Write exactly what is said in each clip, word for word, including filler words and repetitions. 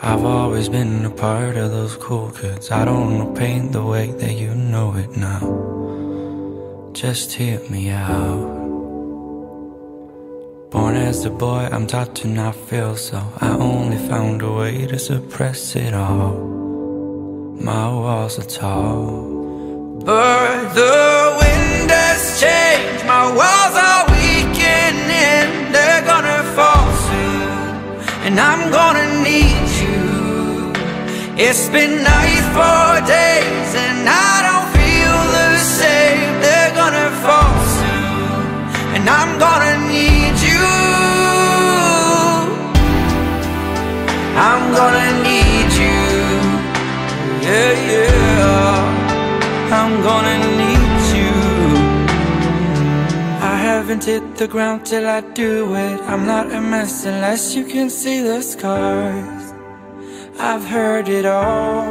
I've always been a part of those cool kids. I don't know pain the way that you know it now. Just hear me out. Born as a boy, I'm taught to not feel, so I only found a way to suppress it all. My walls are tall, but the wind has changed. My walls are weakening. They're gonna fall soon, and I'm gonna need you. It's been night for days, and I don't feel the same. They're gonna fall soon, and I'm gonna need you. I'm gonna need you. Yeah, yeah, I'm gonna need you. I haven't hit the ground till I do it. I'm not a mess unless you can see the scars. I've heard it all,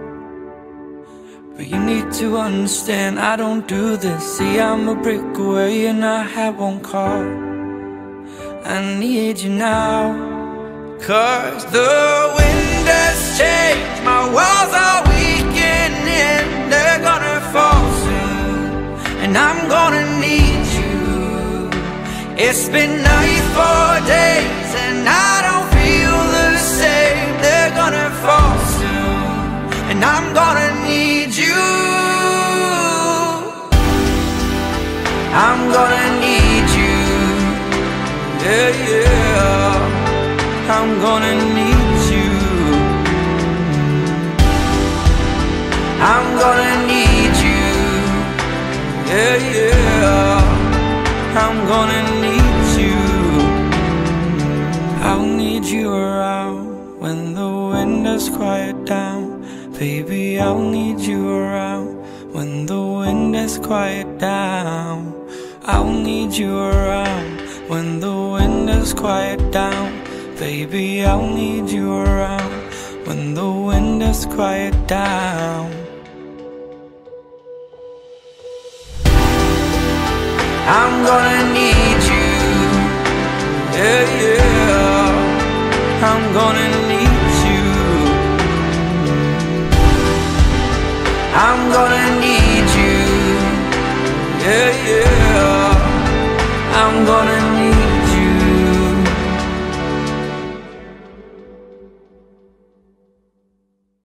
but you need to understand I don't do this. See, I'm a brick away and I have one call. I need you now, 'cause the wind has changed. My walls are weakening. They're gonna fall soon, and I'm gonna need you. It's been night for days, and I don't feel the same. They're gonna fall soon, and I'm gonna need you. I'm gonna need you. Yeah, yeah, I'm gonna need you. I'm gonna need you. Yeah, yeah, I'm gonna need you. I'll need you around when the wind has quieted down. Baby, I'll need you around when the wind has quieted down. I'll need you around when the wind has quieted down. Baby, I'll need you around when the wind has quieted down. I'm gonna need you. Yeah, yeah, I'm gonna need you. I'm gonna